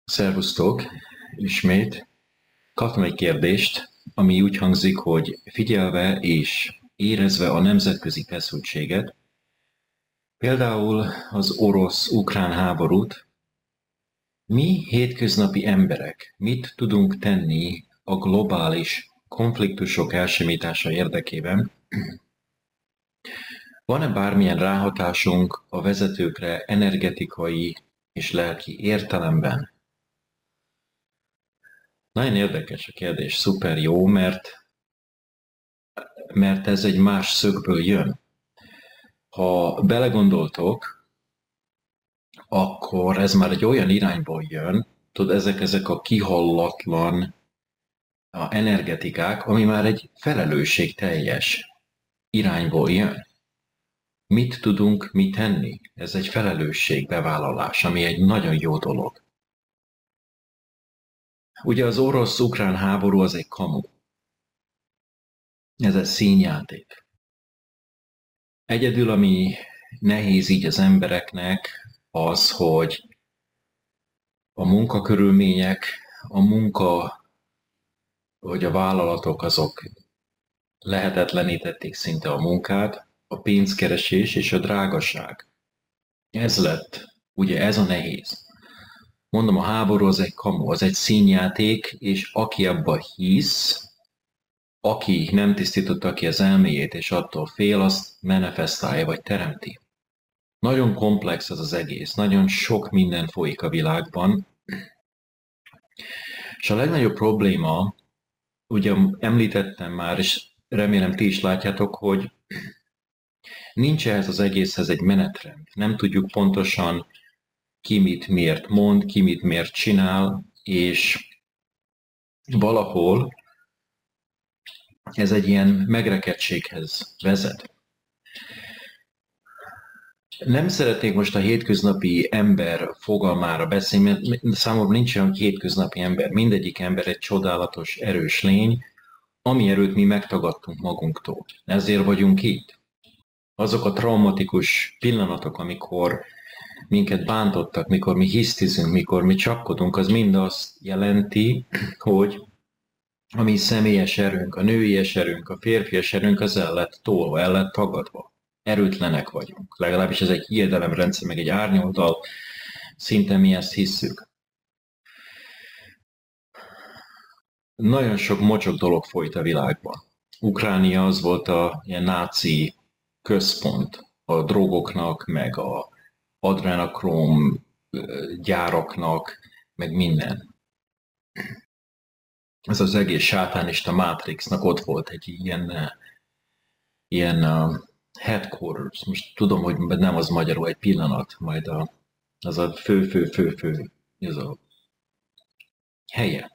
Szervusztok! Ismét kaptam egy kérdést, ami úgy hangzik, hogy figyelve és érezve a nemzetközi feszültséget, például az orosz-ukrán háborút, mi hétköznapi emberek mit tudunk tenni a globális konfliktusok elsimítása érdekében? Van-e bármilyen ráhatásunk a vezetőkre energetikai és lelki értelemben? Nagyon érdekes a kérdés, szuper jó, mert ez egy más szögből jön. Ha belegondoltok, akkor ez már egy olyan irányból jön, tudod, ezek a kihallatlan energetikák, ami már egy felelősségteljes irányból jön. Mit tudunk mi tenni? Ez egy felelősségbevállalás, ami egy nagyon jó dolog. Ugye az orosz-ukrán háború az egy kamu. Ez egy színjáték. Egyedül, ami nehéz így az embereknek, az, hogy a munkakörülmények, hogy a vállalatok azok lehetetlenítették szinte a munkát, a pénzkeresés és a drágaság. Ez lett, ugye ez a nehéz. Mondom, a háború az egy kamu, az egy színjáték, és aki abba hisz, aki nem tisztította ki az elméjét, és attól fél, azt manifestálja, vagy teremti. Nagyon komplex ez az egész, nagyon sok minden folyik a világban, és a legnagyobb probléma, ugye említettem már, és remélem ti is látjátok, hogy nincs ehhez az egészhez egy menetrend. Nem tudjuk pontosan ki mit miért mond, ki mit miért csinál, és valahol ez egy ilyen megrekedtséghez vezet. Nem szeretnék most a hétköznapi ember fogalmára beszélni, mert számomra nincs olyan hétköznapi ember. Mindegyik ember egy csodálatos, erős lény, ami erőt mi megtagadtunk magunktól. Ezért vagyunk itt. Azok a traumatikus pillanatok, amikor minket bántottak, mikor mi hisztizünk, mikor mi csapkodunk, az mind azt jelenti, hogy a mi személyes erőnk, a nőies erőnk, a férfias erőnk az el lett tolva, el lett tagadva. Erőtlenek vagyunk. Legalábbis ez egy hiedelemrendszer, meg egy árnyoldal, szinte mi ezt hisszük. Nagyon sok mocsok dolog folyt a világban. Ukránia az volt a ilyen náci központ a drogoknak, meg a adrenokrom gyáraknak, meg minden. Ez az egész sátánista Matrixnak ott volt egy ilyen headquarters. Most tudom, hogy nem az magyarul egy pillanat, majd az a fő, ez a helye.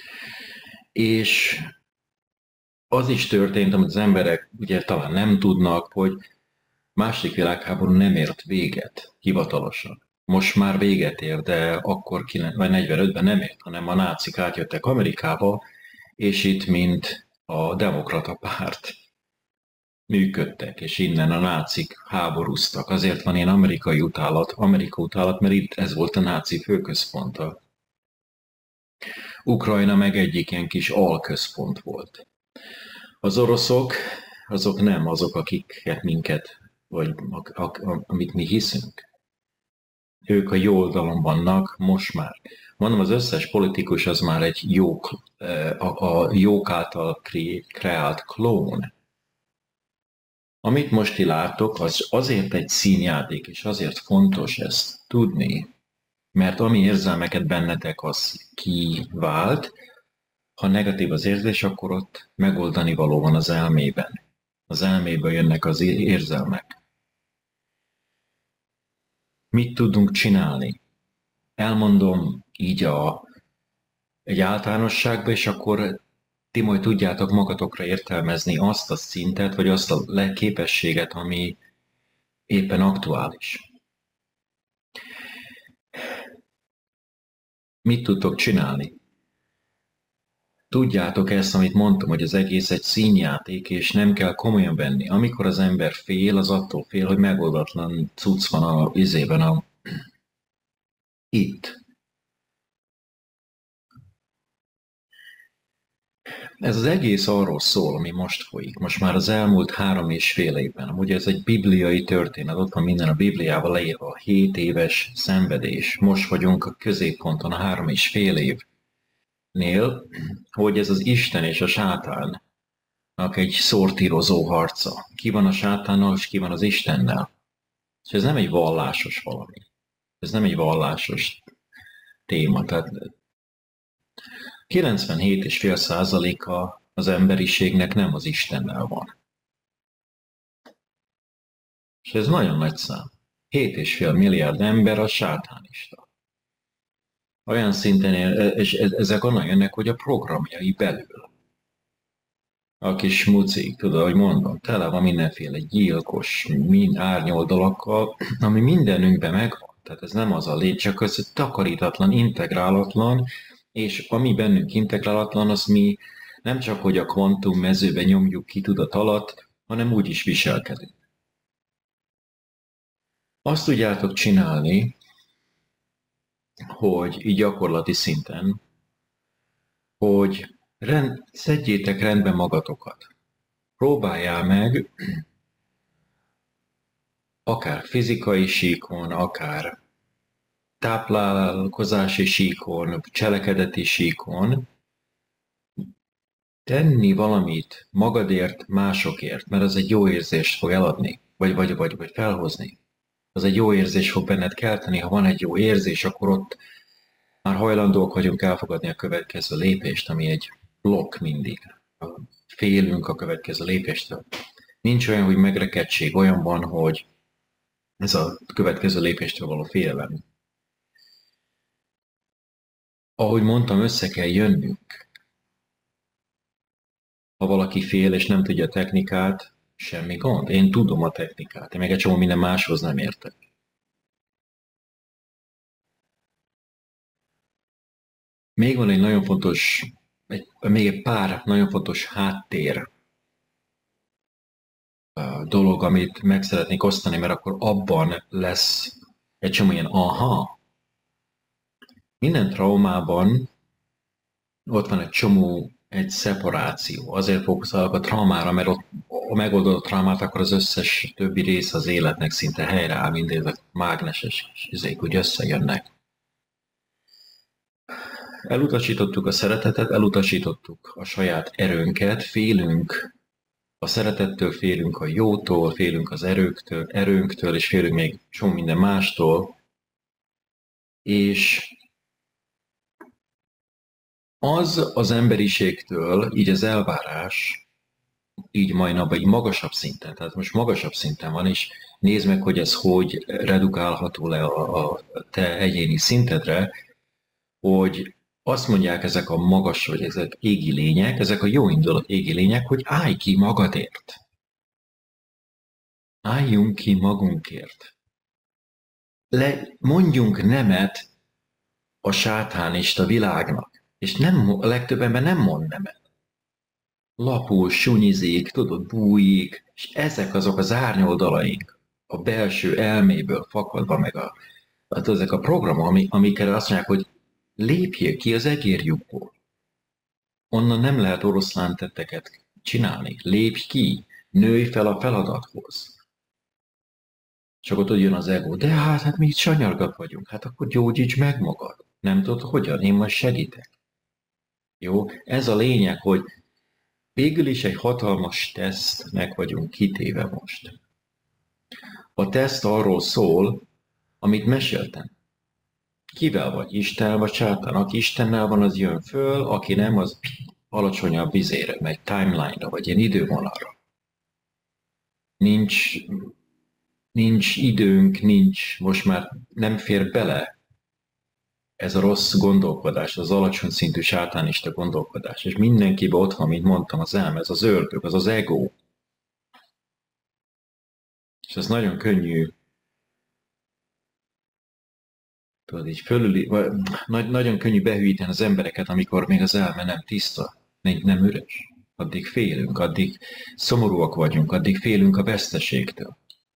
És az is történt, amit az emberek ugye talán nem tudnak, hogy második világháború nem ért véget hivatalosan. Most már véget ér, de akkor 45-ben nem ért, hanem a nácik átjöttek Amerikába, és itt mint a demokrata párt működtek, és innen a nácik háborúztak. Azért van ilyen Amerika utálat, mert itt ez volt a náci főközponta. Ukrajna meg egyik ilyen kis alközpont volt. Az oroszok, azok nem azok, akiket minket, vagy amit mi hiszünk. Ők a jó oldalon vannak most már. Mondom, az összes politikus az már egy a jók által kreált klón. Amit most ti látok, az azért egy színjáték, és azért fontos ezt tudni, mert ami érzelmeket bennetek, az kivált. Ha negatív az érzés, akkor ott megoldani való van az elmében. Az elméből jönnek az érzelmek. Mit tudunk csinálni? Elmondom így egy általánosságban, és akkor ti majd tudjátok magatokra értelmezni azt a szintet, vagy azt a képességet, ami éppen aktuális. Mit tudtok csinálni? Tudjátok ezt, amit mondtam, hogy az egész egy színjáték, és nem kell komolyan venni. Amikor az ember fél, az attól fél, hogy megoldatlan cucc van itt. Ez az egész arról szól, ami most folyik. Most már az elmúlt 3,5 évben. Ugye ez egy bibliai történet, ott van minden a Bibliában leírva. 7 éves szenvedés. Most vagyunk a középponton, a 3,5 évnél, hogy ez az Isten és a sátánnak egy szortírozó harca. Ki van a sátánnal, és ki van az Istennel. És ez nem egy vallásos valami. Ez nem egy vallásos téma. Tehát 97,5%-a az emberiségnek nem az Istennel van. És ez nagyon nagy szám. 7,5 milliárd ember a sátánista. Olyan szinten, és ezek onnan jönnek, hogy a programjai belül. A kis mucik, tudod, hogy mondom, tele van mindenféle gyilkos, árnyoldalakkal, ami mindenünkben megvan. Tehát ez nem az a lény, csak ez takarítatlan, integrálatlan, és ami bennünk integrálatlan, az mi nem csak, hogy a kvantum mezőbe nyomjuk ki tudat alatt, hanem úgy is viselkedünk. Azt tudjátok csinálni, hogy így gyakorlati szinten, hogy szedjétek rendbe magatokat. Próbáljál meg, akár fizikai síkon, akár táplálkozási síkon, cselekedeti síkon, tenni valamit magadért, másokért, mert az egy jó érzést fog eladni, vagy felhozni. Az egy jó érzés fog benned kelteni, ha van egy jó érzés, akkor ott már hajlandók vagyunk elfogadni a következő lépést, ami egy blokk mindig. Félünk a következő lépéstől. Nincs olyan, hogy megrekedtség, olyan van, hogy ez a következő lépéstől való félelem. Ahogy mondtam, össze kell jönnünk. Ha valaki fél és nem tudja a technikát, semmi gond. Én tudom a technikát, én még egy csomó minden máshoz nem értek. Még van egy nagyon fontos, még egy pár nagyon fontos háttér dolog, amit meg szeretnék osztani, mert akkor abban lesz egy csomó ilyen aha. Minden traumában ott van egy csomó, egy szeparáció. Azért fókuszálok a traumára, mert ott ha megoldod a traumát, akkor az összes többi rész az életnek szinte helyreáll, mindezek mágneses izék, hogy összejönnek. Elutasítottuk a szeretetet, elutasítottuk a saját erőnket, félünk a szeretettől, félünk a jótól, félünk az erőnktől, és félünk még csomó minden mástól. És az emberiségtől, így az elvárás, így majdnem egy magasabb szinten, tehát most magasabb szinten van, és nézd meg, hogy ez hogy redukálható le a te egyéni szintedre, hogy azt mondják ezek a magas, vagy ezek égi lények, ezek a jó indulat égi lények, hogy állj ki magadért. Álljunk ki magunkért. Mondjunk nemet a sátánista világnak. És nem, a legtöbb ember nem mond nemet. Lapul, sunyizik, tudod, bújik, és ezek azok az árnyoldalaink, a belső elméből fakadva, meg ezek a programok, amikkel azt mondják, hogy lépjél ki az egérjukból. Onnan nem lehet oroszlán tetteket csinálni. Lépj ki, nőj fel a feladathoz. Csak ott jön az ego, de hát mi itt sanyargat vagyunk, hát akkor gyógyíts meg magad. Nem tudod hogyan, én majd segítek. Jó, ez a lényeg, hogy végül is egy hatalmas tesztnek vagyunk kitéve most. A teszt arról szól, amit meséltem. Kivel vagy? Isten vagy sátán? Aki Istennel van, az jön föl, aki nem, az alacsonyabb vizére megy, timeline-ra, vagy ilyen idővonalra. Nincs időnk, most már nem fér bele ez a rossz gondolkodás, az alacsony szintű sátánista gondolkodás. És mindenkiben ott van, mint mondtam, az elme, ez az ördög, az ego. És ez nagyon könnyű, tudod, így nagyon könnyű behűíteni az embereket, amikor még az elme nem tiszta, nem üres. Addig félünk, addig szomorúak vagyunk, addig félünk a veszteségtől.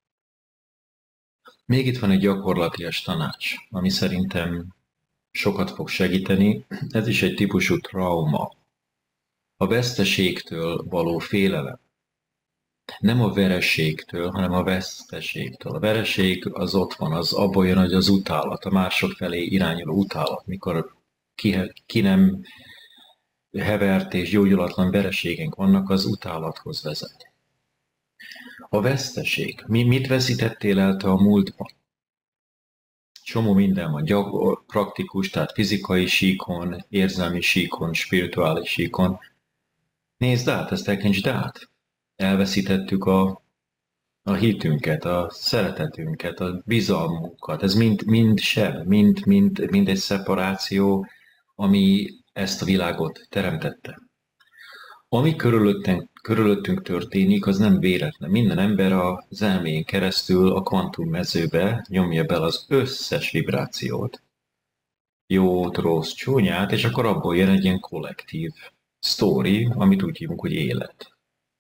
Még itt van egy gyakorlatias tanács, ami szerintem sokat fog segíteni. Ez is egy típusú trauma. A veszteségtől való félelem. Nem a vereségtől, hanem a veszteségtől. A vereség az ott van, az abból jön, hogy az utálat, a mások felé irányuló utálat, mikor ki nem hevert és gyógyulatlan vereségenk vannak, az utálathoz vezet. A veszteség. Mit veszítettél el te a múltban? Csomó minden van, praktikus, tehát fizikai síkon, érzelmi síkon, spirituális síkon. Nézd át, ezt tekintsd át. Elveszítettük a hitünket, a szeretetünket, a bizalmunkat. Ez mind sem, mind egy szeparáció, ami ezt a világot teremtette. Ami körülöttünk történik, az nem véletlen. Minden ember az elméjén keresztül a kvantummezőbe nyomja bele az összes vibrációt. Jót, rossz, csúnyát, és akkor abból jön egy ilyen kollektív sztori, amit úgy hívunk, hogy élet.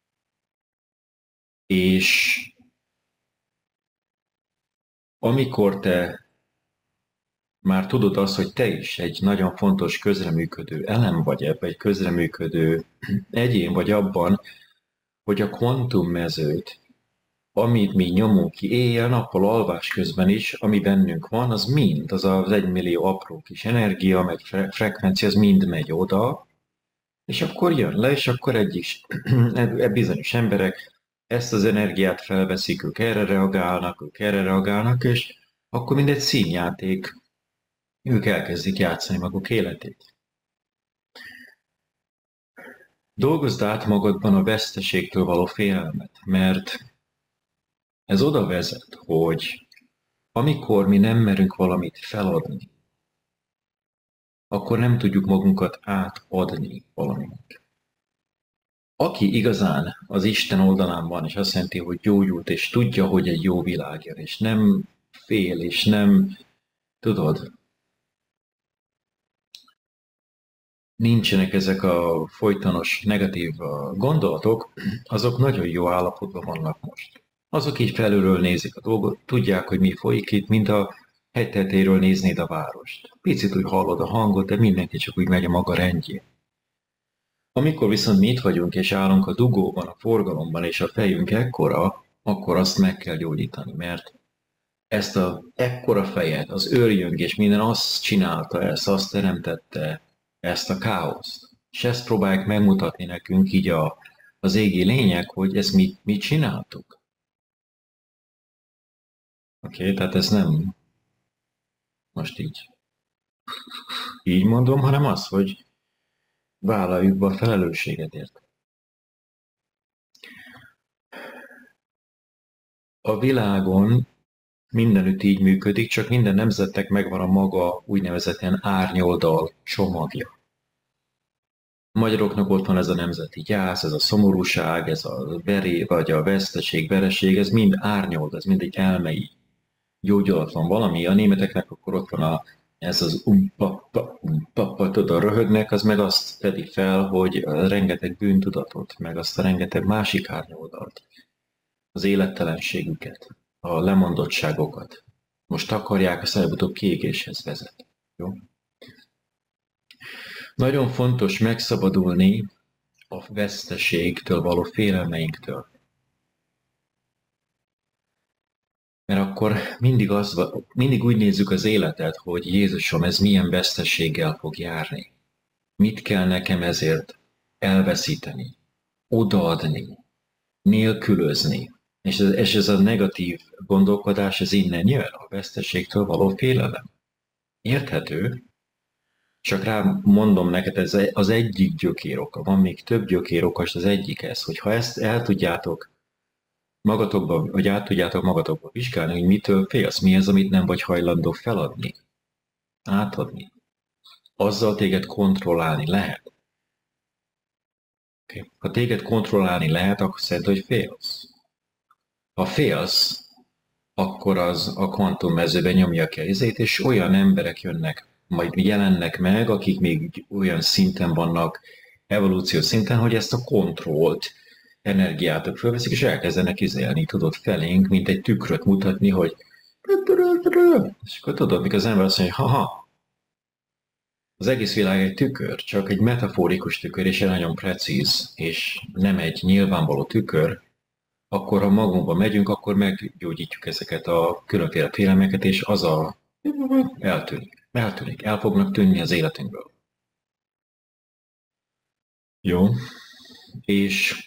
És amikor te már tudod azt, hogy te is egy nagyon fontos közreműködő elem vagy ebben, egy közreműködő egyén vagy abban, hogy a kvantummezőt, amit mi nyomunk ki éjjel-nappal alvás közben is, ami bennünk van, az mind, az 1 millió apró kis energia, meg frekvencia, az mind megy oda, és akkor jön le, és akkor bizonyos emberek ezt az energiát felveszik, ők erre reagálnak, és akkor mindegy színjáték, ők elkezdik játszani maguk életét. Dolgozd át magadban a veszteségtől való félelmet, mert ez oda vezet, hogy amikor mi nem merünk valamit feladni, akkor nem tudjuk magunkat átadni valaminek. Aki igazán az Isten oldalán van, és azt jelenti, hogy gyógyult, és tudja, hogy egy jó világ jön, és nem fél, és nem, tudod, nincsenek ezek a folytonos negatív gondolatok, azok nagyon jó állapotban vannak most. Azok így felülről nézik a dolgot, tudják, hogy mi folyik itt, mint a hegy tetejéről néznéd a várost. Picit úgy hallod a hangot, de mindenki csak úgy megy a maga rendjén. Amikor viszont mi itt vagyunk és állunk a dugóban, a forgalomban, és a fejünk ekkora, akkor azt meg kell gyógyítani, mert ezt ekkora fejet, az őrjöngés, minden azt csinálta, azt teremtette, ezt a káoszt. És ezt próbálják megmutatni nekünk így az égi lények, hogy ezt mit csináltuk. Oké, tehát ez nem most így mondom, hanem az, hogy vállaljuk be a felelősséget érte. A világon mindenütt így működik, csak minden nemzetnek megvan a maga úgynevezett ilyen árnyoldal csomagja. A magyaroknak ott van ez a nemzeti gyász, ez a szomorúság, ez a vagy a veszteség, vereség, ez mind árnyold, ez mind egy elmei gyógyulatlan valami. A németeknek akkor ott van ez az tudod, röhögnek, az meg azt fedi fel, hogy rengeteg bűntudatot, meg azt a rengeteg másik árnyoldalt, az élettelenségüket, a lemondottságokat. Most akarják, a előbb-utóbb kiégéshez vezet. Jó? Nagyon fontos megszabadulni a veszteségtől való félelmeinktől. Mert akkor mindig úgy nézzük az életet, hogy Jézusom, ez milyen veszteséggel fog járni. Mit kell nekem ezért elveszíteni, odaadni, nélkülözni. És ez a negatív gondolkodás, ez innen jön, a veszteségtől való félelem. Érthető? Csak rá mondom neked, ez az egyik gyökéroka. Van még több gyökéroka, és az egyik ez, hogy ha ezt el tudjátok magatokba, vagy át tudjátok magatokba vizsgálni, hogy mitől félsz, mi az, amit nem vagy hajlandó feladni, átadni. Azzal téged kontrollálni lehet. Okay. Ha téged kontrollálni lehet, akkor szerinted, hogy félsz. Ha félsz, akkor az a kvantummezőben nyomja ki a izét, és olyan emberek jönnek, majd jelennek meg, akik még olyan szinten vannak, evolúció szinten, hogy ezt a kontrollt energiátok fölveszik, és elkezdenek izélni, tudod, felénk, mint egy tükröt mutatni, hogy és akkor tudod, mikor az ember azt mondja, hogy haha, az egész világ egy tükör, csak egy metaforikus tükör, és egy nagyon precíz, és nem egy nyilvánvaló tükör, akkor ha magunkba megyünk, akkor meggyógyítjuk ezeket a különféle félelmeket, és eltűnik, el fognak tűnni az életünkből. Jó, és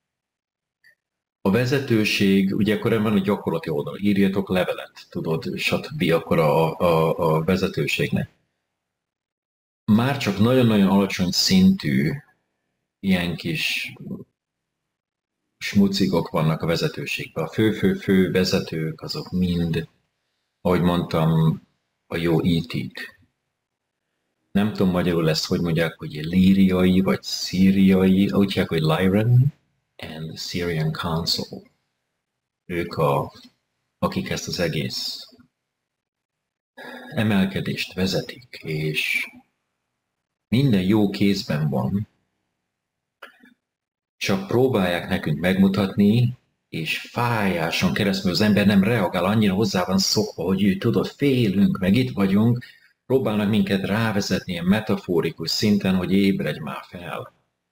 a vezetőség, ugye akkor van egy gyakorlati oldal, írjatok levelet, tudod, stb. Akkor a vezetőségnek. Már csak nagyon-nagyon alacsony szintű ilyen kis smucikok vannak a vezetőségben. A fő vezetők, azok mind, ahogy mondtam, a jó IT-k. Nem tudom magyarul ezt, hogy mondják, hogy líriai, vagy szíriai, úgy mondják, hogy Lyran and Syrian Council. Ők akik ezt az egész emelkedést vezetik, és minden jó kézben van, csak próbálják nekünk megmutatni, és fájáson keresztül az ember nem reagál, annyira hozzá van szokva, hogy tudod, félünk, meg itt vagyunk, próbálnak minket rávezetni ilyen metaforikus szinten, hogy ébredj már fel.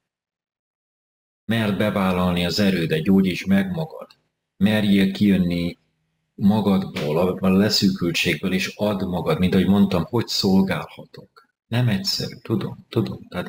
Merd bevállalni az erődet, gyógyíts meg magad. Merjél kijönni magadból, a leszűkültségből, és add magad, mint ahogy mondtam, hogy szolgálhatok. Nem egyszerű, tudom, tehát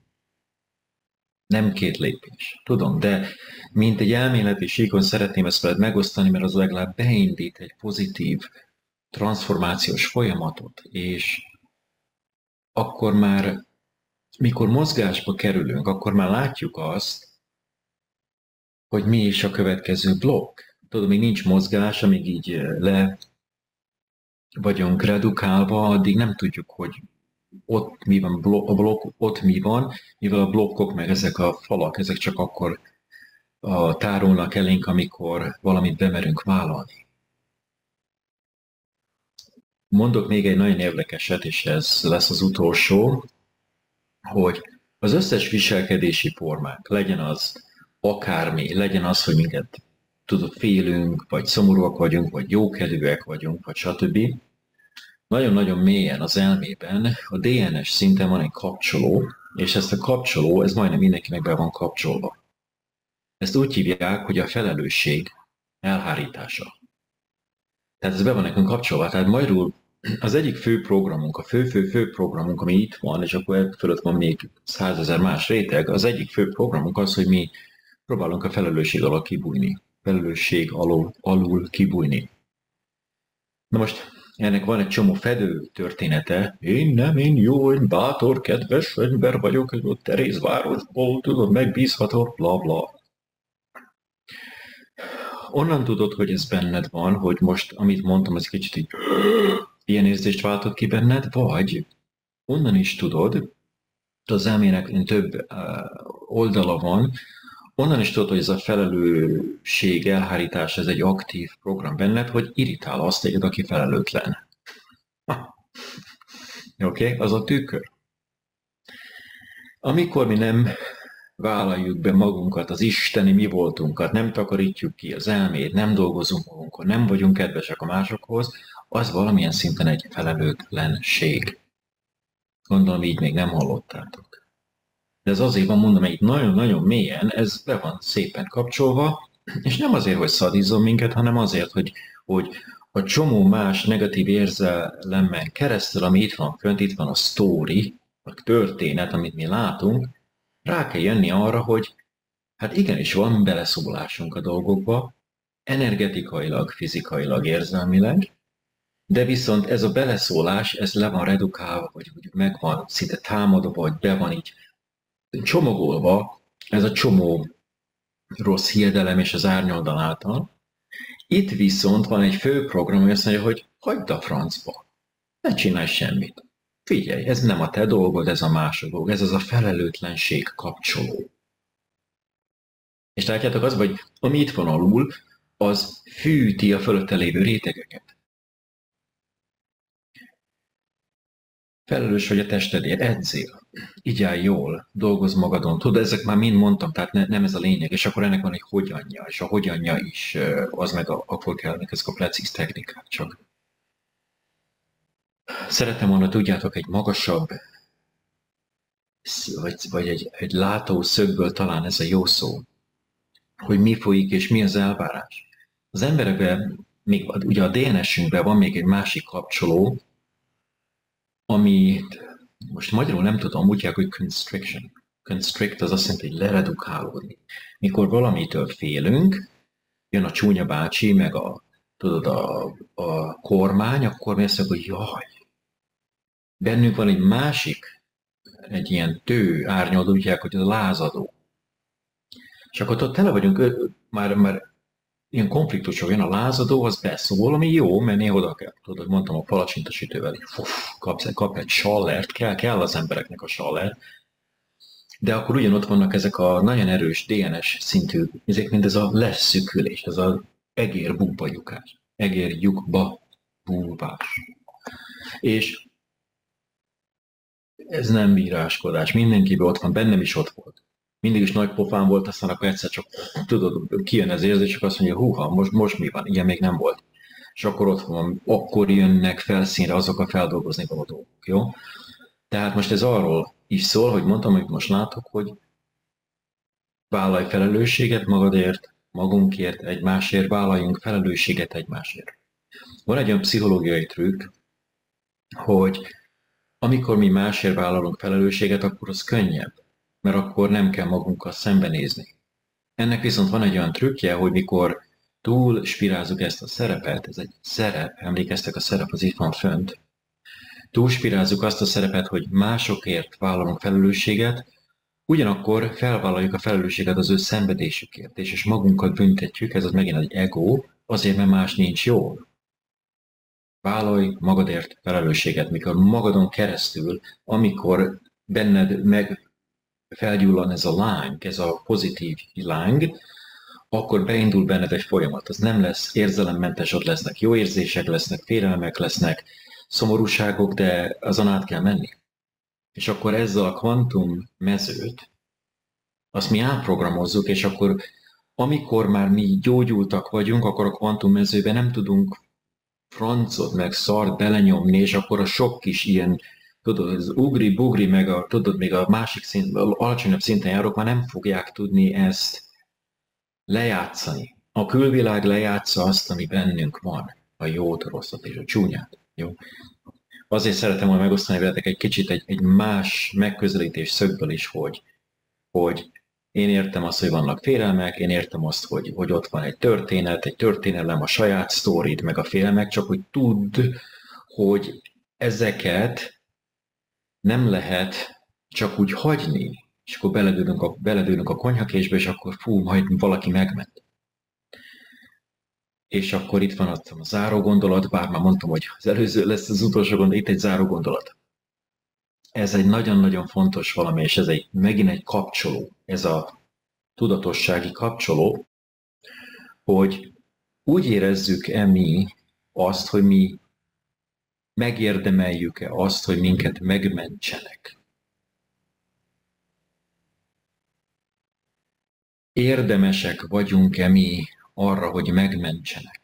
nem két lépés, tudom, de mint egy elméleti síkon szeretném ezt veled megosztani, mert az legalább beindít egy pozitív transformációs folyamatot, és akkor már, mikor mozgásba kerülünk, akkor már látjuk azt, hogy mi is a következő blokk. Tudod, még nincs mozgás, amíg így le vagyunk redukálva, addig nem tudjuk, hogy ott mi van, a blokk ott mi van, mivel a blokkok meg ezek a falak, ezek csak akkor tárolnak elénk, amikor valamit bemerünk vállalni. Mondok még egy nagyon érdekeset, és ez lesz az utolsó, hogy az összes viselkedési formák, legyen az akármi, legyen az, hogy minket tudod, félünk, vagy szomorúak vagyunk, vagy jókedvűek vagyunk, vagy stb. Nagyon-nagyon mélyen az elmében a DNS szinten van egy kapcsoló, és ezt a kapcsoló, ez majdnem mindenkinek be van kapcsolva. Ezt úgy hívják, hogy a felelősség elhárítása. Tehát ez be van nekünk kapcsolva. Tehát magyarul az egyik fő programunk, a fő programunk, ami itt van, és akkor fölött van még 100 000 más réteg, az egyik fő programunk az, hogy mi próbálunk a felelősség alól kibújni. Felelősség alul kibújni. Na most ennek van egy csomó fedő története. Én jó, én bátor, kedves ember vagyok, egy ott Terézvárosból, tudod, megbízható, bla bla. Onnan tudod, hogy ez benned van, hogy most, amit mondtam, az kicsit így ilyen érzést váltott ki benned, vagy onnan is tudod, az elmének több oldala van, onnan is tudod, hogy ez a felelősség elhárítás, ez egy aktív program benned, hogy irritál azt téged, aki felelőtlen. Oké? Az a tükör. Amikor mi nem vállaljuk be magunkat, az isteni mi voltunkat, nem takarítjuk ki az elmét, nem dolgozunk magunkon, nem vagyunk kedvesek a másokhoz, az valamilyen szinten egy felelőtlenség. Gondolom, így még nem hallottátok. De ez azért van, mondom, hogy nagyon-nagyon mélyen ez be van szépen kapcsolva, és nem azért, hogy szadizzon minket, hanem azért, hogy a csomó más negatív érzelemben keresztül, ami itt van fönt, itt van a sztori, a történet, amit mi látunk, rá kell jönni arra, hogy hát igenis van beleszólásunk a dolgokba, energetikailag, fizikailag, érzelmileg, de viszont ez a beleszólás, ez le van redukálva, vagy meg van szinte támadva, vagy be van így csomagolva, ez a csomó rossz hiedelem és az árnyoldal által. Itt viszont van egy fő program, ami azt mondja, hogy hagyd a francba, ne csinálj semmit. Figyelj, ez nem a te dolgod, ez a mások dolog, ez az a felelőtlenség kapcsoló. És látjátok, az, hogy ami itt van alul, az fűti a fölötte lévő rétegeket. Felelős vagy a testedért, edzél, igyál jól, dolgozz magadon. Tudod, ezek már mind mondtam, tehát nem ez a lényeg, és akkor ennek van egy hogyanja, és a hogyanja is, az meg akkor kellnek ezek a precíz technikák csak. Szerettem volna, tudjátok, egy magasabb vagy egy látószögből talán ez a jó szó, hogy mi folyik és mi az elvárás. Az emberekben, még ugye a DNS-ünkben van még egy másik kapcsoló, ami most magyarul nem tudom, úgy hívják, hogy constriction. Constrict az azt jelenti, hogy leredukálódni. Mikor valamitől félünk, jön a csúnya bácsi, meg tudod, a kormány, akkor mi azt mondjuk, hogy jaj, bennünk van egy másik, egy ilyen árnyaló, úgy hívják, hogy a lázadó. És akkor ott tele vagyunk, már ilyen konfliktusok jön, a lázadó, az beszól, ami jó, mert néha oda kell. Tudod, mondtam a palacsintasütővel, hogy kap egy sallert, kell az embereknek a sallert, de akkor ugyanott vannak ezek a nagyon erős DNS szintű, ezek mind ez a leszűkülés, ez az egér-búbajukás, egér-lyukba búvás. És ez nem bíráskodás, mindenkiben ott van, bennem is ott volt. Mindig is nagy pofán volt, aztán akkor egyszer csak tudod, kijön az érzés, csak azt mondja, húha, most mi van, ilyen még nem volt. És akkor ott van, akkor jönnek felszínre azok a feldolgozni való dolgok, jó? Tehát most ez arról is szól, hogy mondtam, hogy most látok, hogy vállalj felelősséget magadért, magunkért, egymásért, vállaljunk felelősséget egymásért. Van egy olyan pszichológiai trükk, hogy amikor mi másért vállalunk felelősséget, akkor az könnyebb, mert akkor nem kell magunkkal szembenézni. Ennek viszont van egy olyan trükkje, hogy mikor túl spirázzuk ezt a szerepet, ez egy szerep, emlékeztek, a szerep az itt van fönt, túlspirázzuk azt a szerepet, hogy másokért vállalunk felelősséget, ugyanakkor felvállaljuk a felelősséget az ő szenvedésükért, és magunkat büntetjük, ez az megint egy ego, azért, mert más nincs jól. Vállalj magadért felelősséget, mikor magadon keresztül, amikor benned meg felgyullan ez a láng, ez a pozitív láng, akkor beindul benned egy folyamat. Az nem lesz érzelemmentes, ott lesznek jó érzések, lesznek félelmek, lesznek szomorúságok, de azon át kell menni. És akkor ezzel a kvantum mezőt, azt mi átprogramozzuk, és akkor amikor már mi gyógyultak vagyunk, akkor a kvantum mezőben nem tudunk francot meg szart belenyomni, és akkor a sok kis ilyen, tudod, az ugri-bugri, meg tudod, még a másik szint, alacsonyabb szinten járók már nem fogják tudni ezt lejátszani. A külvilág lejátsza azt, ami bennünk van, a jót, a rosszat és a csúnyát. Jó? Azért szeretem volna megosztani veletek egy kicsit egy más megközelítés szögből is, hogy én értem azt, hogy vannak félelmek, én értem azt, hogy ott van egy történet, egy történelem, a saját sztorid, meg a félelmek, csak hogy tudd, hogy ezeket nem lehet csak úgy hagyni, és akkor beledőlünk a konyhakésbe, és akkor fú, majd valaki megment. És akkor itt van a záró gondolat, bár már mondtam, hogy az előző lesz az utolsó gondolat, itt egy záró gondolat. Ez egy nagyon-nagyon fontos valami, és ez megint egy kapcsoló, ez a tudatossági kapcsoló, hogy úgy érezzük-e mi azt, hogy mi megérdemeljük-e azt, hogy minket megmentsenek. Érdemesek vagyunk-e mi arra, hogy megmentsenek.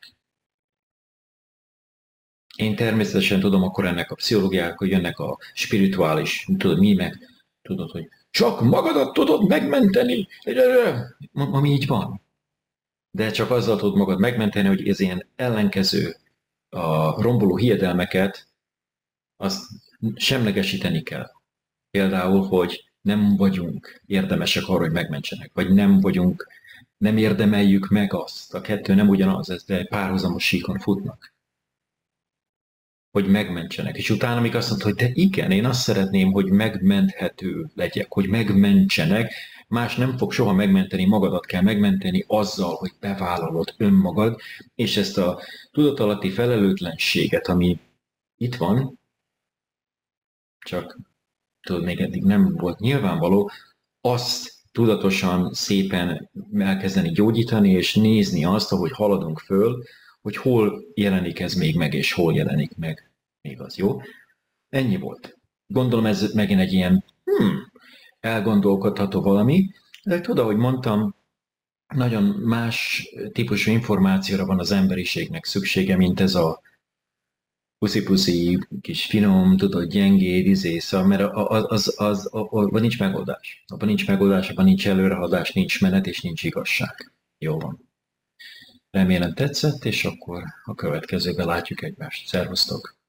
Én természetesen tudom, akkor ennek a pszichológiák, hogy jönnek a spirituális, tudod, mi meg, tudod, hogy csak magadat tudod megmenteni, ami így van. De csak azzal tudod magad megmenteni, hogy ez ilyen ellenkező, a romboló hiedelmeket, azt semlegesíteni kell. Például, hogy nem vagyunk érdemesek arra, hogy megmentsenek, vagy nem érdemeljük meg azt. A kettő nem ugyanaz, de párhuzamos síkon futnak. Hogy megmentsenek. És utána még azt mondta, hogy de igen, én azt szeretném, hogy megmenthető legyek, hogy megmentsenek, más nem fog soha megmenteni, magadat kell megmenteni azzal, hogy bevállalod önmagad, és ezt a tudatalatti felelőtlenséget, ami itt van, csak tudod, még eddig nem volt nyilvánvaló, azt tudatosan szépen elkezdeni gyógyítani, és nézni azt, ahogy haladunk föl, hogy hol jelenik ez még meg, és hol jelenik meg még az, jó? Ennyi volt. Gondolom ez megint egy ilyen elgondolkodható valami, de tudod, ahogy mondtam, nagyon más típusú információra van az emberiségnek szüksége, mint ez a puszi-puszi, kis finom, tudod, gyengéd, szóval, mert abban nincs megoldás. Abban nincs megoldás, abban nincs előrehaladás, nincs menet és nincs igazság. Jó van. Remélem tetszett, és akkor a következőben látjuk egymást. Szervusztok!